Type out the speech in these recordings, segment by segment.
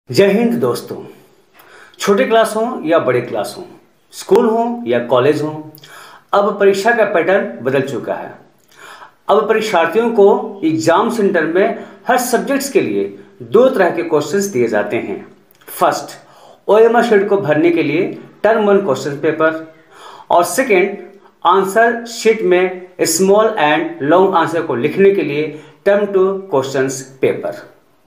जय हिंद दोस्तों। छोटे क्लास हो या बड़े क्लास हो, स्कूल हो या कॉलेज हो, अब परीक्षा का पैटर्न बदल चुका है। अब परीक्षार्थियों को एग्जाम सेंटर में हर सब्जेक्ट्स के लिए दो तरह के क्वेश्चंस दिए जाते हैं। फर्स्ट, ओएमआर शीट को भरने के लिए टर्म 1 क्वेश्चन पेपर, और सेकेंड, आंसर शीट में स्मॉल एंड लॉन्ग आंसर को लिखने के लिए टर्म 2 क्वेश्चंस पेपर।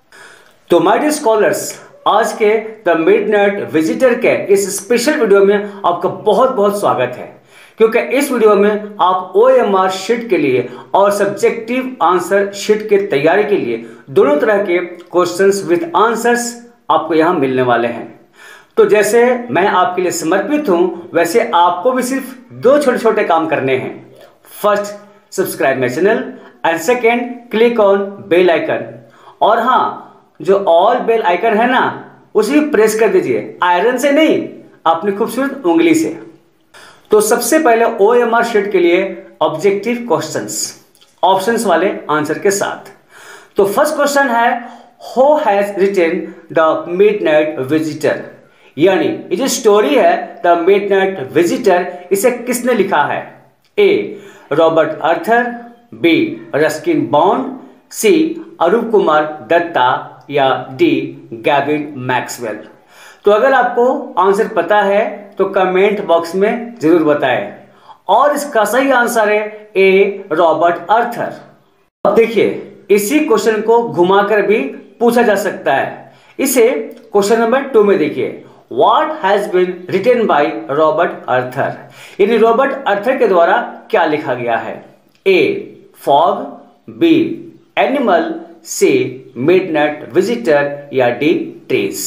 तो माय डियर स्कॉलर्स, आज के द मिडनाइट विजिटर के इस स्पेशल वीडियो में आपका बहुत बहुत स्वागत है, क्योंकि इस वीडियो में आप ओएमआर शीट के लिए और सब्जेक्टिव आंसर शीट की तैयारी के लिए दोनों तरह के क्वेश्चंस विद आंसर्स आपको यहां मिलने वाले हैं। तो जैसे मैं आपके लिए समर्पित हूं, वैसे आपको भी सिर्फ दो छोटे छोटे काम करने हैं। First, subscribe my channel, and second, click on bell icon. और हाँ, जो ऑल बेल आइकन है ना, उसे भी प्रेस कर दीजिए, आयरन से नहीं, अपनी खूबसूरत उंगली से। तो सबसे पहले ओएमआर शीट के लिए ऑब्जेक्टिव क्वेश्चंस, ऑप्शंस वाले आंसर के साथ। तो फर्स्ट क्वेश्चन है, who has written the midnight visitor, यानी ये जो स्टोरी है द मिडनाइट विजिटर, इसे किसने लिखा है? A, Robert Arthur, B, Ruskin Bond, C, Arup Kumar Dutta, या डी, गैविन मैक्सवेल। तो अगर आपको आंसर पता है तो कमेंट बॉक्स में जरूर बताएं। और इसका सही आंसर है ए, रॉबर्ट आर्थर। अब देखिए, इसी क्वेश्चन को घुमाकर भी पूछा जा सकता है। इसे क्वेश्चन नंबर 2 में देखिए, what has been written by Robert Arthur, यानी रॉबर्ट आर्थर के द्वारा क्या लिखा गया है? A, fog, B, animal, C, midnight visitor, या डी, ट्रीज।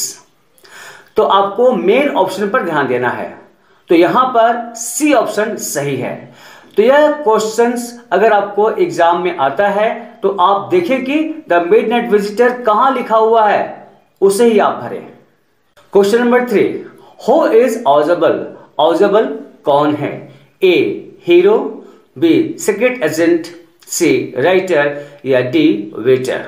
तो आपको मेन ऑप्शन पर ध्यान देना है। तो यहां पर सी ऑप्शन सही है। तो यह क्वेश्चंस अगर आपको एग्जाम में आता है तो आप देखें कि द मिडनाइट विजिटर कहां लिखा हुआ है, उसे ही आप भरें। Question number 3, who is Ausable, Ausable कौन है? A, hero, B, secret agent, C, writer, या D, waiter.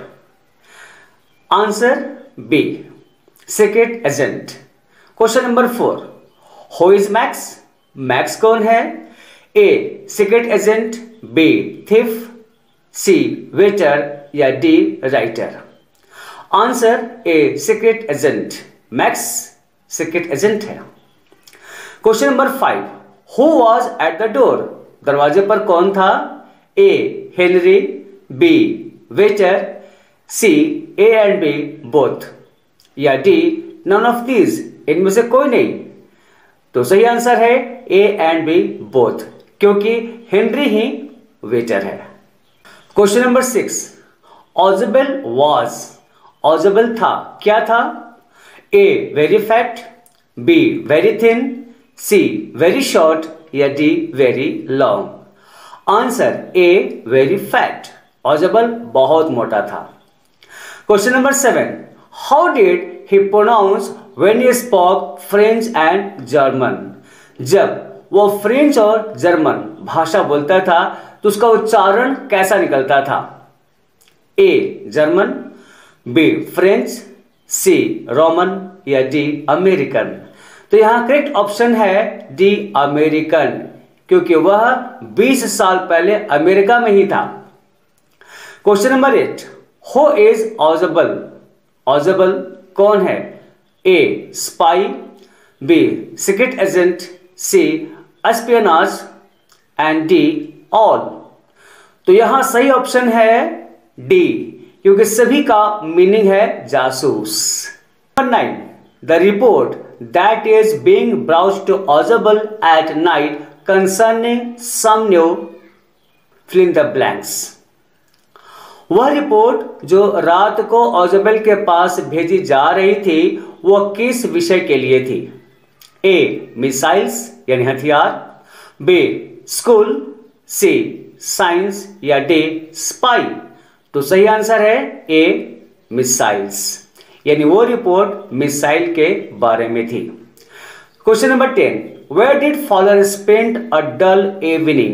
Answer B, secret agent. Question number 4, who is Max, Max कौन है? A, secret agent, B, thief, C, waiter, या D, writer. Answer A, secret agent. Max secret agent है। Question number 5, who was at the door, दरवाजे पर कौन था? A, Henry, B, waiter, C, A and B both, या D, none of these, इनमें से कोई नहीं। तो सही आंसर है ए एंड बी बोथ, क्योंकि हेनरी ही वेटर है। Question number 6, Ausable was, Ausable था, क्या था? A, very fat, B, very thin, C, very short, या D, very long. Answer A, very fat, Ausable बहुत मोटा था। Question number 7, how did he pronounce when he spoke French and German, जब वो French और जर्मन भाषा बोलता था तो उसका उच्चारण कैसा निकलता था? A, German, B, French, C, Roman, या डी, अमेरिकन। तो यहां करेक्ट ऑप्शन है डी, अमेरिकन, क्योंकि वह 20 साल पहले अमेरिका में ही था। Question number 8, who is Ausable, Ausable कौन है? A, spy, B, secret agent, C, espionage, and D, all. तो यहां सही ऑप्शन है डी, क्योंकि सभी का मीनिंग है जासूस। Number 9, the report that is being browsed to Ausable at night concerning some new fill in the blanks, वह रिपोर्ट जो रात को ऑजेबल के पास भेजी जा रही थी वो किस विषय के लिए थी? ए, मिसाइल्स यानी हथियार, बी, स्कूल, सी, साइंस, या डी, स्पाई। तो सही आंसर है ए, मिसाइल्स, यानी वो रिपोर्ट मिसाइल के बारे में थी। Question number 10, Where did Fowler spend a dull evening?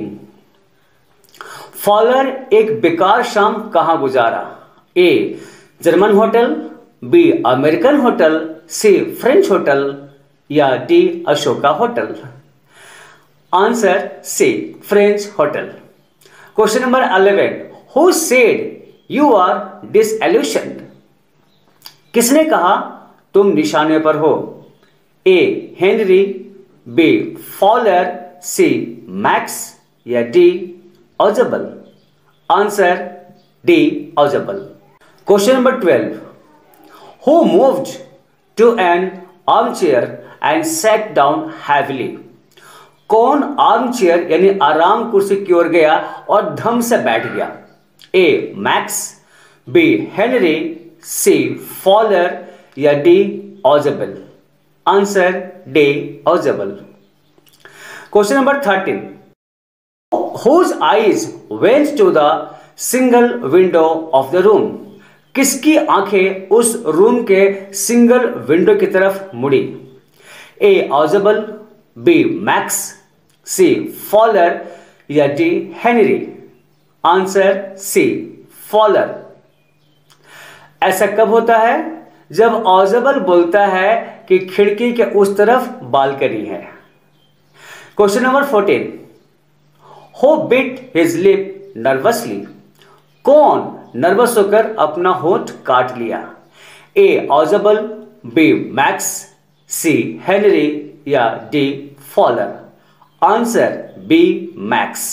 Fowler एक बेकार शाम कहां गुजारा? A, German hotel, B American hotel, C French hotel या D Ashoka hotel? Answer C French hotel. Question number 11, who said you are disillusioned? किसने कहा तुम निशाने पर हो? A Henry, B Fowler, C Max या D Ausable? Answer D Ausable. Question number 12, who moved to N arm chair and sat down heavily? कौन arm chair यानी आराम कुर्सी की ओर गया और धम से बैठ गया? A Max, B Henry, C Fowler या D Ausable? Answer D Ausable. Question number 13, whose eyes went to the single window of the room? किसकी आंखें उस रूम के सिंगल विंडो की तरफ मुड़ी? A Ausable, B Max, C Fowler या D Henry? Answer C Fowler. ऐसा कब होता है? जब ऑजबल बोलता है कि खिड़की के उस तरफ बालकनी है। Question number 14, who bit his lip nervously? कौन नर्वस होकर अपना होंठ काट लिया? A Ausable, B Max, C Henry या D Fowler? Answer B Max.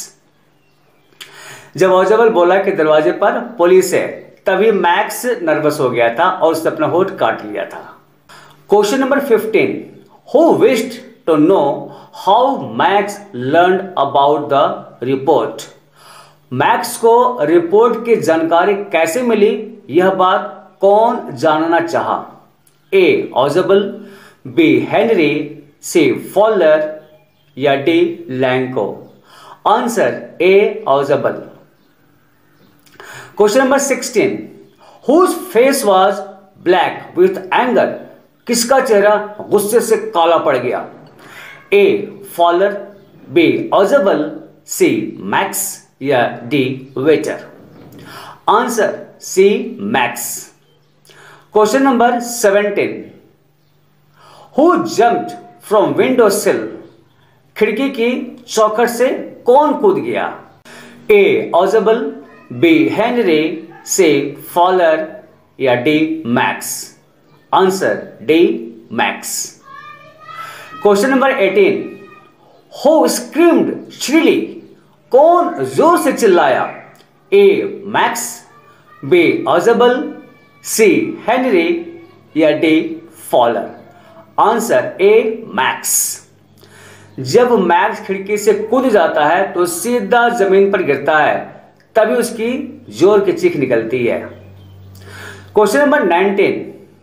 जब ऑजबल बोला कि दरवाजे पर पुलिस है, तभी मैक्स नर्वस हो गया था और उसने अपना होंठ काट लिया था। Question number 15, who wished to know how Max learned about the report? Max को रिपोर्ट की जानकारी कैसे मिली, यह बात कौन जानना चाहा? A Ausable, B Henry, C Fowler या D Lanko? Answer A Ausable. Question number 16, whose face was black with anger? किसका चेहरा गुस्से से काला पड़ गया? A Fowler, B Ausable, C Max या D waiter? Answer C Max. Question number 17, who jumped from window sill? खिड़की की चौखट से कौन कूद गया? A Ausable, B Henry, C Fowler या D Max? Answer D Max. Question number 18, who screamed shrilly? कौन जोर से चिल्लाया? A Max, B Ausable, C Henry या D Fowler? Answer A Max. जब मैक्स खिड़की से कूद जाता है तो सीधा जमीन पर गिरता है, तभी उसकी जोर की चीख निकलती है। Question number 19,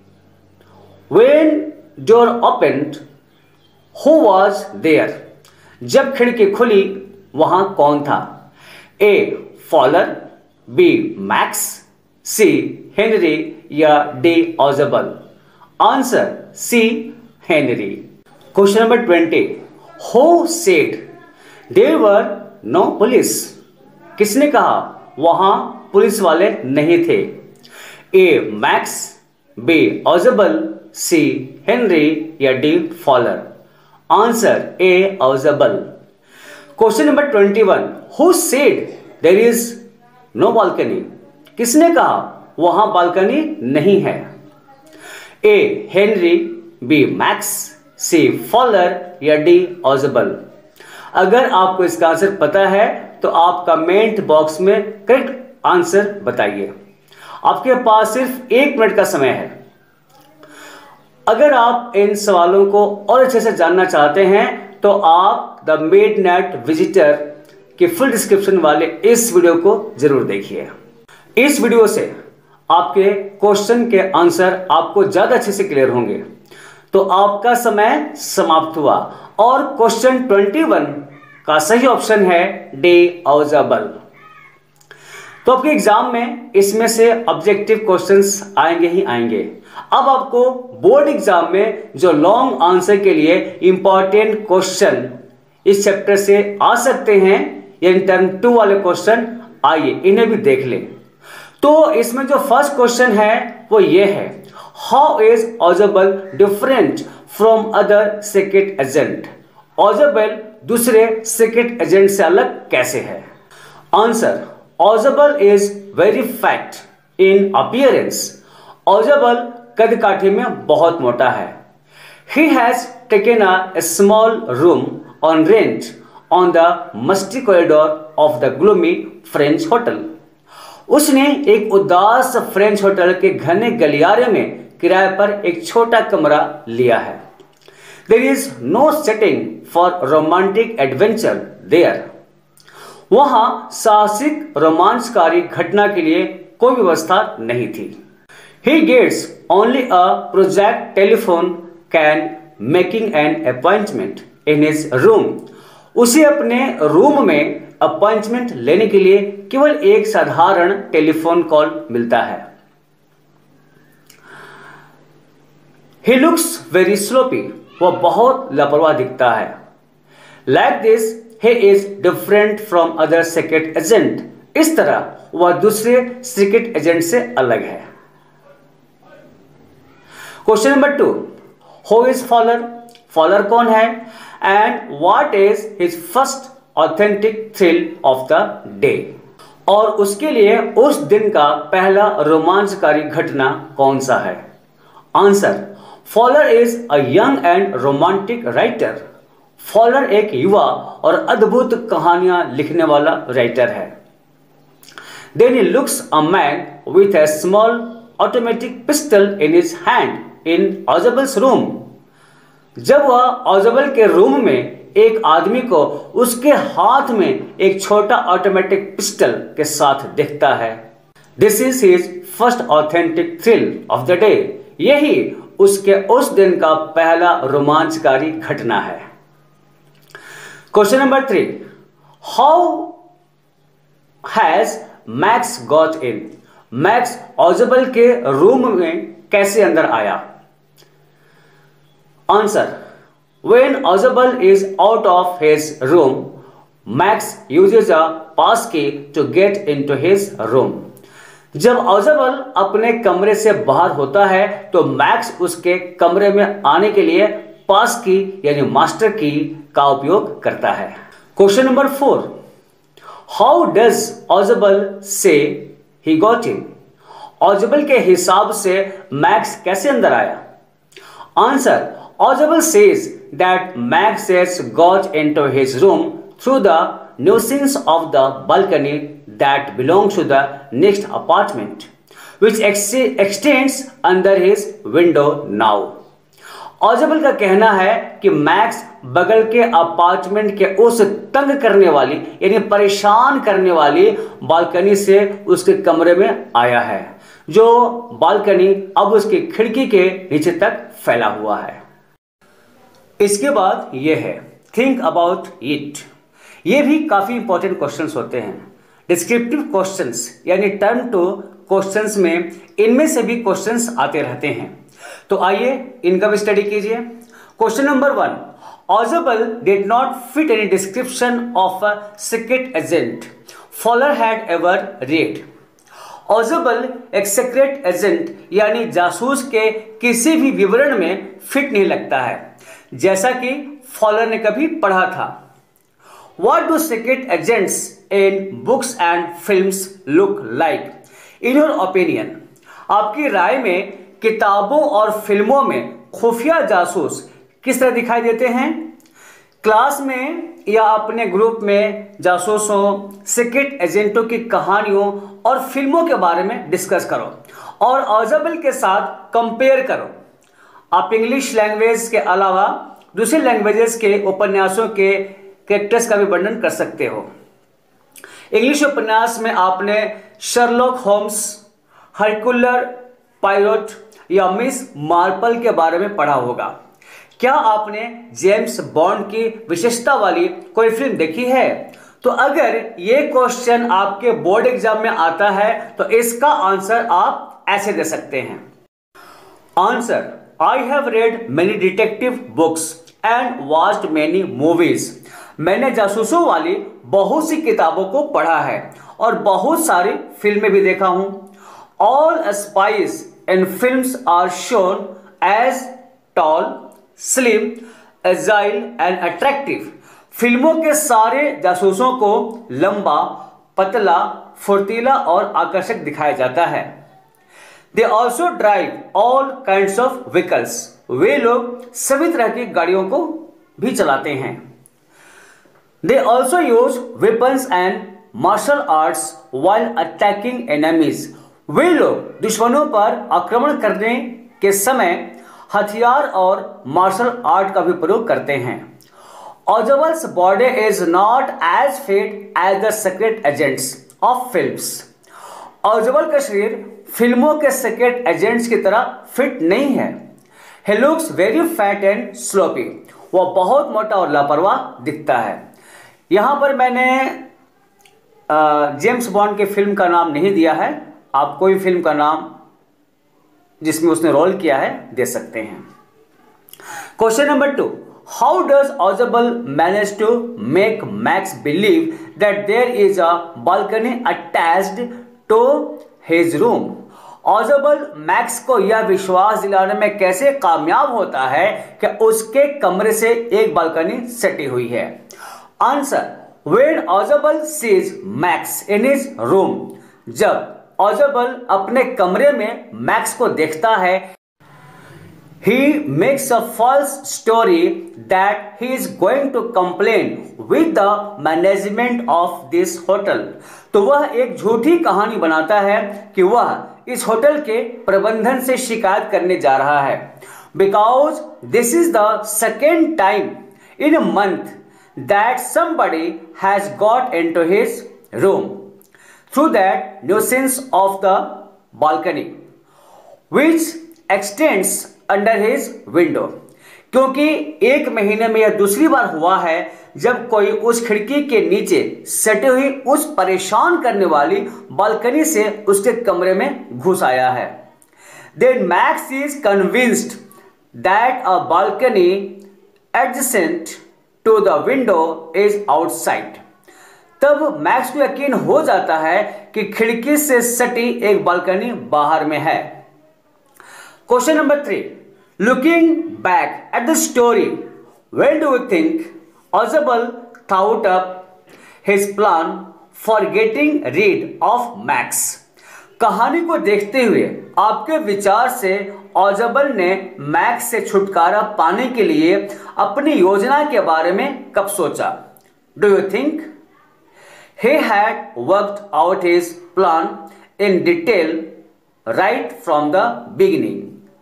when door opened who was there? जब खिड़की खुली वहां कौन था? A Fowler, B Max, C Henry या D Ausable? Answer C Henry. Question number 20, who said there were no police? किसने कहा वहां पुलिस वाले नहीं थे? A Max, B Ausable, C Henry या D Fowler? Answer A Ausable. Question number 21, who said there is no balcony? किसने कहा वहां बालकनी नहीं है? A Henry, B Max, C Fowler या डी ऑजबल? अगर आपको इसका आंसर पता है तो आप कमेंट बॉक्स में करेक्ट आंसर बताइए। आपके पास सिर्फ 1 मिनट का समय है। अगर आप इन सवालों को और अच्छे से जानना चाहते हैं तो आप द मेड नेट विजिटर के फुल डिस्क्रिप्शन वाले इस वीडियो को जरूर देखिए। इस वीडियो से आपके क्वेश्चन के आंसर आपको ज्यादा अच्छे से क्लियर होंगे। तो आपका समय समाप्त हुआ और क्वेश्चन 21 का सही ऑप्शन है डी ऑजबल। तो आपके एग्जाम में इसमें से ऑब्जेक्टिव क्वेश्चंस आएंगे ही आएंगे। अब आपको बोर्ड एग्जाम में जो लॉन्ग आंसर के लिए इंपॉर्टेंट क्वेश्चन इस चैप्टर से आ सकते हैं या टर्म 2 वाले क्वेश्चन, आइए इन्हें भी देख लें। तो इसमें जो फर्स्ट क्वेश्चन है वो ये है, how is Ausable different from other secret agent? ऑजबल दूसरे सीक्रेट एजेंट से अलग कैसे है? Answer, Ausable is very fat in appearance. Ausable कद काठी में बहुत मोटा है। He has taken a small room on rent on the musty corridor of the gloomy French hotel. उसने एक उदास फ्रेंच होटल के घने गलियारे में किराए पर एक छोटा कमरा लिया है। There is no setting for romantic adventure there. वहां साहसिक रोमांचकारी घटना के लिए कोई व्यवस्था नहीं थी। He gets only a project telephone can making an appointment in his room. उसे अपने रूम में अपॉइंटमेंट लेने के लिए केवल एक साधारण टेलीफोन कॉल मिलता है। He looks very sloppy. वह बहुत लापरवाह दिखता है। Like this, he is different from other secret agent. इस तरह वह दूसरे सीक्रेट एजेंट से अलग है। Question number 2, Who is Fowler? Fowler कौन है? And what is his first authentic thrill of the day? और उसके लिए उस दिन का पहला रोमांचकारी घटना कौन सा है? Answer, Fowler is a young and romantic writer. Fowler एक युवा और अद्भुत कहानियां लिखने वाला राइटर है। Then he looks a man with a small automatic pistol in his hand in Ozabel's room. जब वह ऑजबल के रूम में एक आदमी को उसके हाथ में एक छोटा ऑटोमेटिक पिस्टल के साथ देखता है। This is his first authentic thrill of the day. यही उसके उस दिन का पहला रोमांचकारी घटना है। Question number 3, how has Max got in? Max Ozabal के रूम में कैसे अंदर आया? Answer, when Ozabal is out of his room, Max uses a passkey to get into his room. जब ऑजबल अपने कमरे से बाहर होता है तो मैक्स उसके कमरे में आने के लिए पास की यानी मास्टर की का उपयोग करता है। Question number 4, how does Ozabal see he got in? ऑजबल के हिसाब से मैक्स कैसे अंदर आया? Answer, Ozabal says that Max has got into his room through the nuisance of the balcony that belongs to the next apartment, which extends under his window now. Ozabal का कहना है कि मैक्स बगल के apartment के उस तंग करने वाली यानी परेशान करने वाली बालकनी से उसके कमरे में आया है, जो बालकनी अब उसकी खिड़की के नीचे तक फैला हुआ है। इसके बाद ये है थिंक अबाउट इट। ये भी काफी इंपॉर्टेंट क्वेश्चंस होते हैं। डिस्क्रिप्टिव क्वेश्चंस यानी टर्म टू क्वेश्चंस में इनमें से भी क्वेश्चंस आते रहते हैं, तो आइए इनका भी स्टडी कीजिए। Question number 1, Ozabal did not fit any description of a secret agent Fowler had ever read. Ozabal एक सीक्रेट एजेंट यानी जासूस के किसी भी विवरण में फिट नहीं लगता है जैसा कि फॉलर ने कभी पढ़ा था। What do secret agents in books and films look like? In your opinion, आपकी राय में किताबों और फिल्मों में खुफिया जासूस किस तरह दिखाई देते हैं? क्लास में या अपने ग्रुप में जासूसों, सीक्रेट एजेंटों की कहानियों और फिल्मों के बारे में डिस्कस करो और ऑजबल के साथ कंपेयर करो। आप इंग्लिश लैंग्वेज के अलावा दूसरे लैंग्वेजेस के उपन्यासों के कैरेक्टर्स का भी वर्णन कर सकते हो। इंग्लिश उपन्यास में आपने शर्लॉक होम्स, हरकुलर पायरोट या मिस मार्पल के बारे में पढ़ा होगा। क्या आपने जेम्स बॉन्ड की विशेषता वाली कोई फिल्म देखी है? तो अगर ये क्वेश्चन आपके बोर्ड एग्जाम में आता है तो इसका आंसर आप ऐसे दे सकते हैं। Answer, I have read many detective books and watched many movies. मैंने जासूसों वाली बहुत सी किताबों को पढ़ा है और बहुत सारी फिल्में भी देखा हूं। All spies in films are shown as tall, slim, agile and attractive. फिल्मों के सारे जासूसों को लंबा, पतला, फुर्तीला और आकर्षक दिखाया जाता है। They also drive all kinds of vehicles. वे लोग सभी तरह की गाड़ियों को भी चलाते हैं। They also use weapons and martial arts while attacking enemies. वे लोग दुश्मनों पर आक्रमण करने के समय हथियार और मार्शल आर्ट का भी प्रयोग करते हैं। Ozabel's body is not as fit as the secret agents of films. Ozabel का शरीर फिल्मों के सीक्रेट एजेंट्स की तरह फिट नहीं है। He looks very fat and sloppy. वह बहुत मोटा और लापरवाह दिखता है। यहाँ पर मैंने जेम्स बॉन्ड के फिल्म का नाम नहीं दिया है। आप कोई फिल्म का नाम जिसमें उसने रोल किया है दे सकते हैं। Question number 2, how does Ozabel manage to make Max believe that there is a balcony attached to his room? Ozabel Max को यह विश्वास दिलाने में कैसे कामयाब होता है कि उसके कमरे से एक बालकनी सटी हुई है? Answer, when Ozabel sees Max in his room, जब Ozabel अपने कमरे में मैक्स को देखता है, he makes a false story that he is going to complain with the management of this hotel. तो वह एक झूठी कहानी बनाता है कि वह इस होटल के प्रबंधन से शिकायत करने जा रहा है। Because this is the second time in a month that somebody has got into his room through that nuisance of the balcony which extends under his window. क्योंकि एक महीने में यह दूसरी बार हुआ है जब कोई उस खिड़की के नीचे सटी हुई उस परेशान करने वाली बालकनी से उसके कमरे में घुस आया है। Then Max is convinced that a balcony adjacent to the window is outside. तब मैक्स को यकीन हो जाता है कि खिड़की से सटी एक बालकनी बाहर में है। Question number 3, looking back at the story, when do you think Ozabel thought up his plan for getting rid of Max? कहानी को देखते हुए आपके विचार से Ozabel ने मैक्स से छुटकारा पाने के लिए अपनी योजना के बारे में कब सोचा? Do you think he had worked out his plan in detail right from the beginning?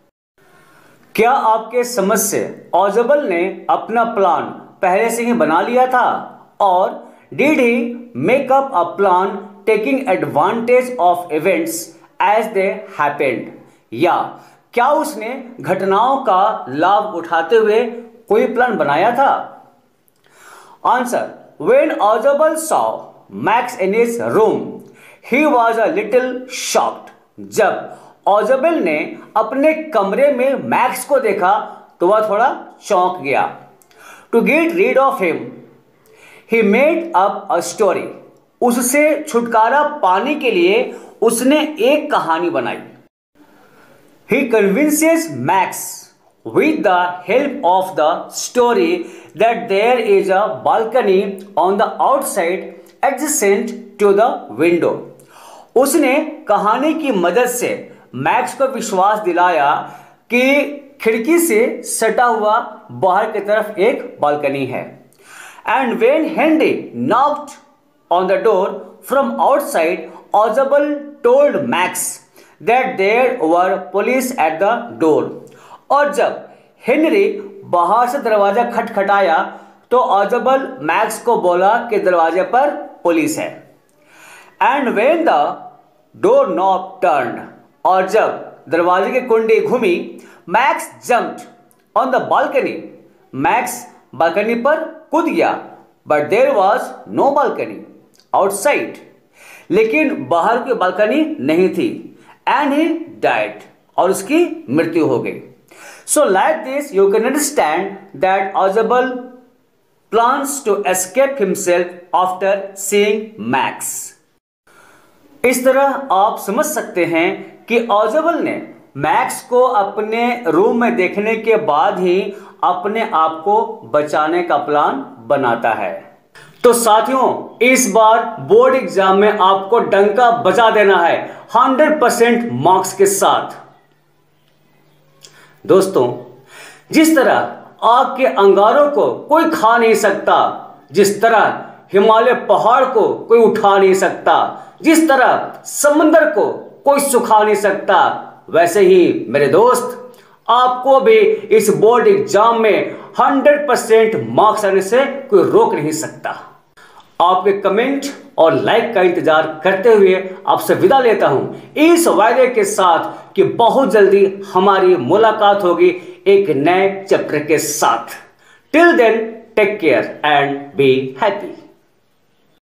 क्या आपके समझ से Ozabel ने अपना प्लान पहले से ही बना लिया था? और did he make up a plan taking advantage of events as they happened? या क्या उसने घटनाओं का लाभ उठाते हुए कोई प्लान बनाया था? Answer, when Ozabel saw Max in his room, he was a little shocked. जब Ozabel ने अपने कमरे में मैक्स को देखा तो वह थोड़ा चौंक गया। To get rid of him, he made up a story. उससे छुटकारा पाने के लिए उसने एक कहानी बनाई। He convinces Max with the help of the story that there is a balcony on the outside adjacent to the window. उसने कहानी की मदद से मैक्स को विश्वास दिलाया कि खिड़की से सटा हुआ बाहर की तरफ एक बालकनी है। And when Henry knocked on the door from outside, Ozabel told Max that there were police at the door. और जब हेनरी बाहर से दरवाजा खटखटाया तो Ozabel मैक्स को बोला कि दरवाजे पर पुलिस है। And when the doorknob turned, और जब दरवाजे की कुंडी घूमी, Max jumped on the balcony. Max balcony पर कूद गया, but there was no balcony outside. लेकिन बाहर की बालकनी नहीं थी। And he died. और उसकी मृत्यु हो गई। So like this you can understand that Ozabel plans to escape himself after seeing Max. इस तरह आप समझ सकते हैं कि Ozabel ने मैथ्स को अपने रूम में देखने के बाद ही अपने आप को बचाने का प्लान बनाता है। तो साथियों, इस बार बोर्ड एग्जाम में आपको डंका बजा देना है 100% मार्क्स के साथ। दोस्तों, जिस तरह आग के अंगारों को कोई खा नहीं सकता, जिस तरह हिमालय पहाड़ को कोई उठा नहीं सकता, जिस तरह समंदर को कोई सुखा नहीं सकता, वैसे ही मेरे दोस्त, आपको भी इस बोर्ड एग्जाम में 100% मार्क्स आने से कोई रोक नहीं सकता। आपके कमेंट और लाइक का इंतजार करते हुए आपसे विदा लेता हूं, इस वायदे के साथ कि बहुत जल्दी हमारी मुलाकात होगी एक नए चैप्टर के साथ। Till then, take care and be happy.